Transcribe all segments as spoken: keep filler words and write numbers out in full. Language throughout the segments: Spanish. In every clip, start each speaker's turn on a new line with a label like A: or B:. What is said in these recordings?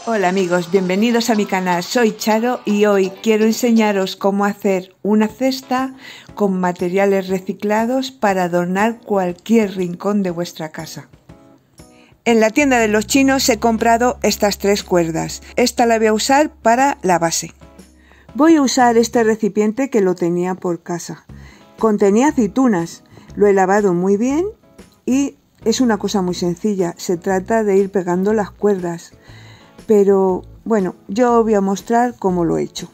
A: Hola amigos, bienvenidos a mi canal, soy Charo y hoy quiero enseñaros cómo hacer una cesta con materiales reciclados para adornar cualquier rincón de vuestra casa. En la tienda de los chinos he comprado estas tres cuerdas, esta la voy a usar para la base. Voy a usar este recipiente que lo tenía por casa, contenía aceitunas, lo he lavado muy bien y es una cosa muy sencilla, se trata de ir pegando las cuerdas. Pero bueno, yo os voy a mostrar cómo lo he hecho.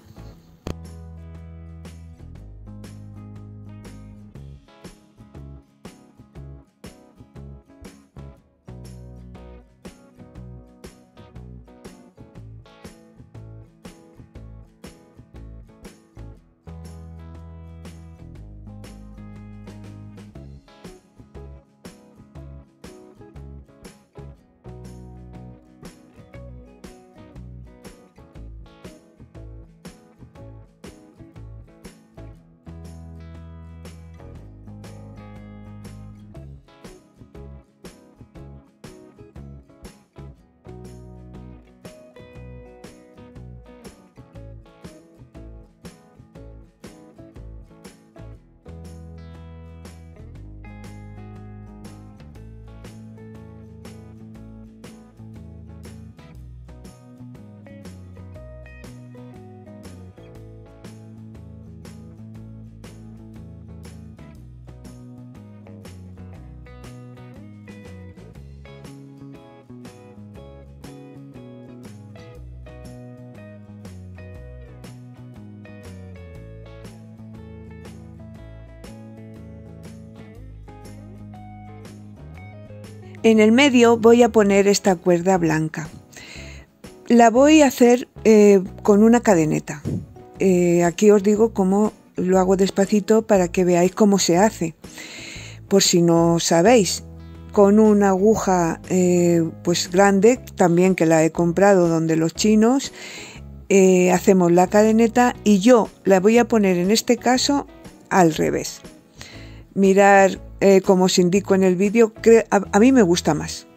A: En el medio voy a poner esta cuerda blanca. La voy a hacer eh, con una cadeneta. Eh, aquí os digo cómo lo hago despacito para que veáis cómo se hace. Por si no sabéis, con una aguja eh, pues grande, también que la he comprado donde los chinos, eh, hacemos la cadeneta y yo la voy a poner en este caso al revés. Mirar eh, como os indico en el vídeo, a, a mí me gusta más.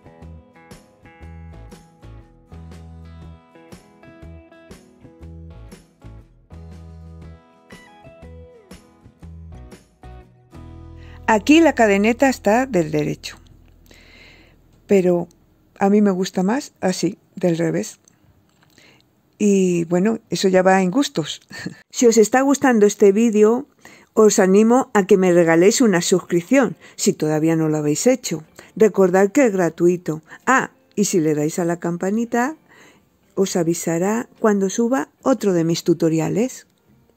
A: Aquí la cadeneta está del derecho, pero a mí me gusta más así, del revés. Y bueno, eso ya va en gustos. Si os está gustando este vídeo, os animo a que me regaléis una suscripción, si todavía no lo habéis hecho. Recordad que es gratuito. Ah, y si le dais a la campanita, os avisará cuando suba otro de mis tutoriales.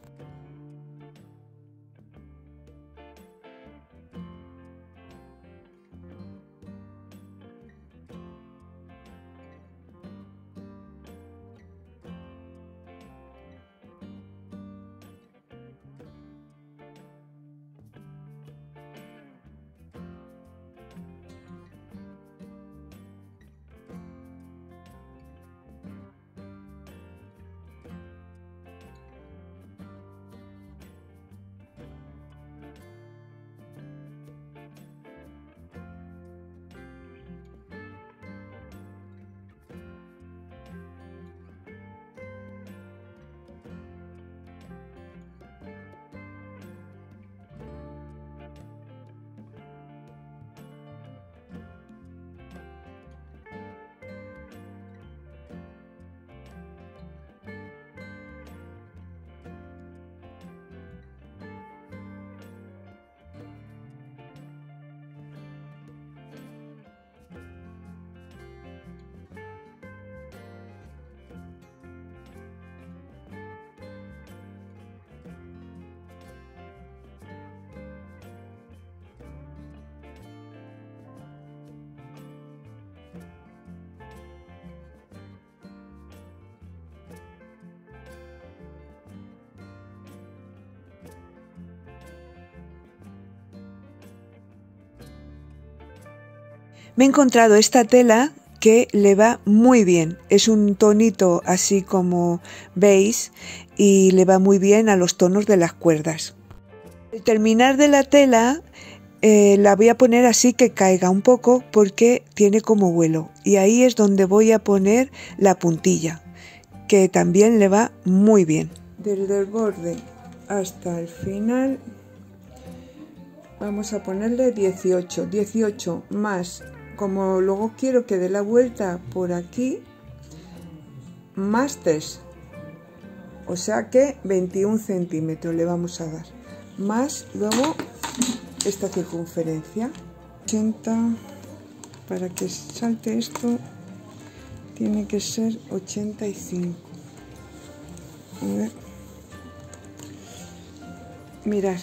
A: Me he encontrado esta tela que le va muy bien. Es un tonito así como veis y le va muy bien a los tonos de las cuerdas. Al terminar de la tela eh, la voy a poner así que caiga un poco porque tiene como vuelo. Y ahí es donde voy a poner la puntilla, que también le va muy bien. Desde el borde hasta el final vamos a ponerle dieciocho. dieciocho más, como luego quiero que dé la vuelta por aquí, más tres. O sea que veintiún centímetros le vamos a dar. Más luego esta circunferencia. ochenta, para que salte esto tiene que ser ochenta y cinco. A ver. Mirad.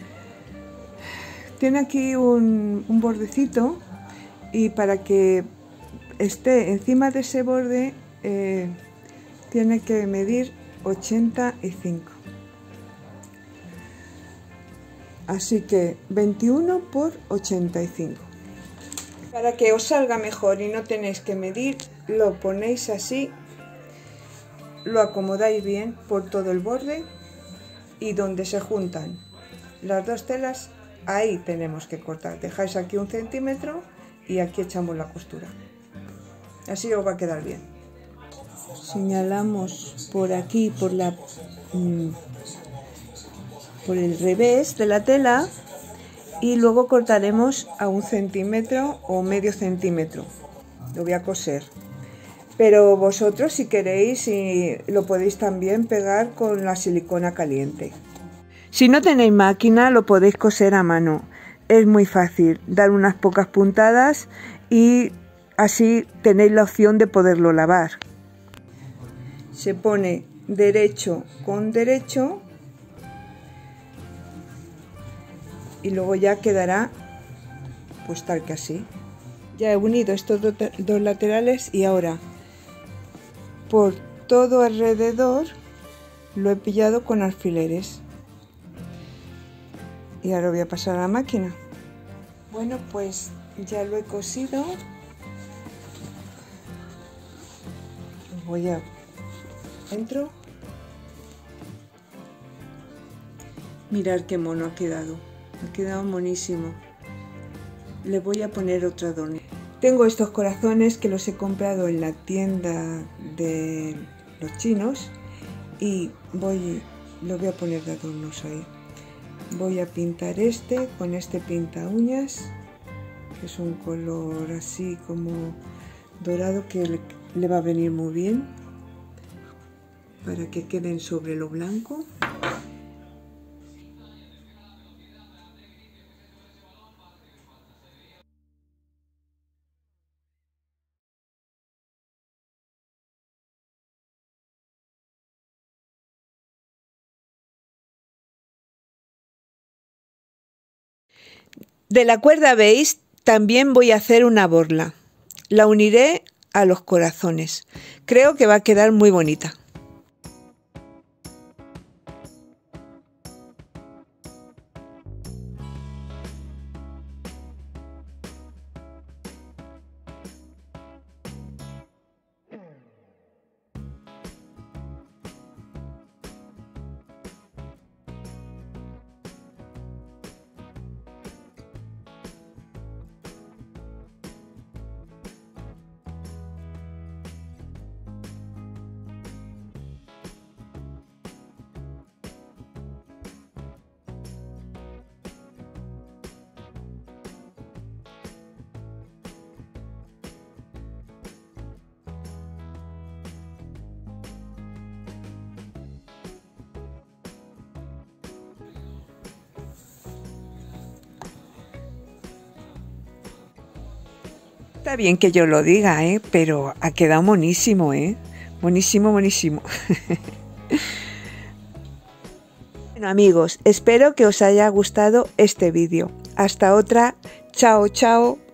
A: Tiene aquí un, un bordecito y para que esté encima de ese borde eh, tiene que medir ochenta y cinco. Así que veintiuno por ochenta y cinco. Para que os salga mejor y no tenéis que medir, lo ponéis así, lo acomodáis bien por todo el borde y donde se juntan las dos telas, ahí tenemos que cortar. Dejáis aquí un centímetro y aquí echamos la costura. Así os va a quedar bien. Señalamos por aquí, por la mmm, por el revés de la tela y luego cortaremos a un centímetro o medio centímetro. Lo voy a coser, pero vosotros si queréis y lo podéis también pegar con la silicona caliente. Si no tenéis máquina lo podéis coser a mano, es muy fácil, dar unas pocas puntadas y así tenéis la opción de poderlo lavar. Se pone derecho con derecho y luego ya quedará pues tal que así. Ya he unido estos do dos laterales y ahora por todo alrededor lo he pillado con alfileres y ahora voy a pasar a la máquina. Bueno, pues ya lo he cosido. Voy a entro. Mirad qué mono ha quedado. Ha quedado monísimo. Le voy a poner otro adorno. Tengo estos corazones que los he comprado en la tienda de los chinos y voy, los voy a poner de adornos ahí. Voy a pintar este con este pinta uñas, que es un color así como dorado que le, le va a venir muy bien para que queden sobre lo blanco. De la cuerda beige también voy a hacer una borla. La uniré a los corazones. Creo que va a quedar muy bonita. Está bien que yo lo diga, ¿eh? Pero ha quedado monísimo, ¿eh? Monísimo, monísimo. Bueno, amigos, espero que os haya gustado este vídeo. Hasta otra. Chao, chao.